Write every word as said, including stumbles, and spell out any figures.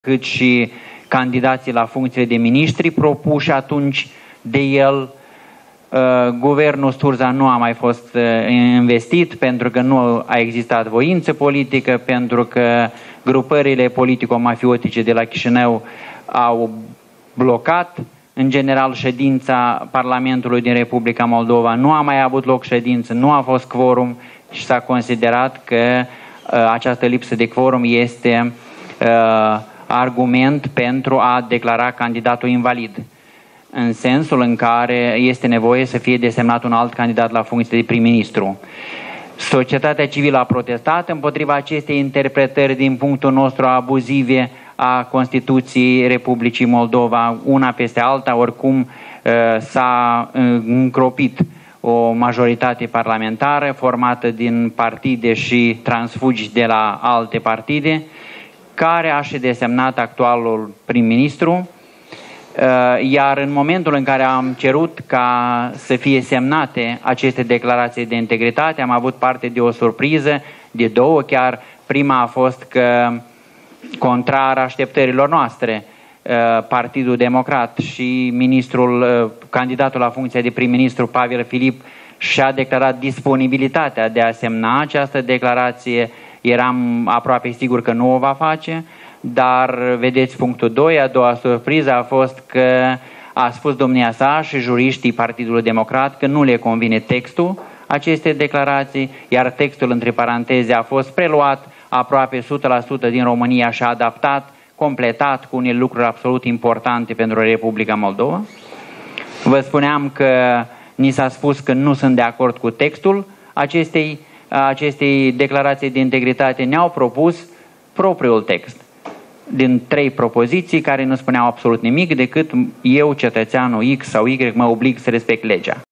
cât și candidații la funcțiile de miniștri propuși atunci de el. Guvernul Sturza nu a mai fost investit pentru că nu a existat voință politică, pentru că grupările politico-mafiotice de la Chișinău au blocat în general ședința Parlamentului din Republica Moldova. Nu a mai avut loc ședință, nu a fost quorum și s-a considerat că această lipsă de quorum este uh, argument pentru a declara candidatul invalid, în sensul în care este nevoie să fie desemnat un alt candidat la funcție de prim-ministru. Societatea civilă a protestat împotriva acestei interpretări din punctul nostru abuzive a Constituției Republicii Moldova, una peste alta. Oricum s-a încropit o majoritate parlamentară formată din partide și transfugi de la alte partide, care a și desemnat actualul prim-ministru. Iar în momentul în care am cerut ca să fie semnate aceste declarații de integritate, am avut parte de o surpriză, de două chiar. Prima a fost că, contrar așteptărilor noastre, Partidul Democrat și ministrul, candidatul la funcția de prim-ministru Pavel Filip și-a declarat disponibilitatea de a semna această declarație. Eram aproape sigur că nu o va face. Dar, vedeți punctul doi, a doua surpriză a fost că a spus domnia sa și juriștii Partidului Democrat că nu le convine textul acestei declarații, iar textul, între paranteze, a fost preluat aproape o sută la sută din România și adaptat, completat cu unele lucruri absolut importante pentru Republica Moldova. Vă spuneam că ni s-a spus că nu sunt de acord cu textul acestei, acestei declarații de integritate. Ne-au propus propriul text din trei propoziții care nu spuneau absolut nimic decât eu, cetățeanul X sau Y, mă oblig să respect legea.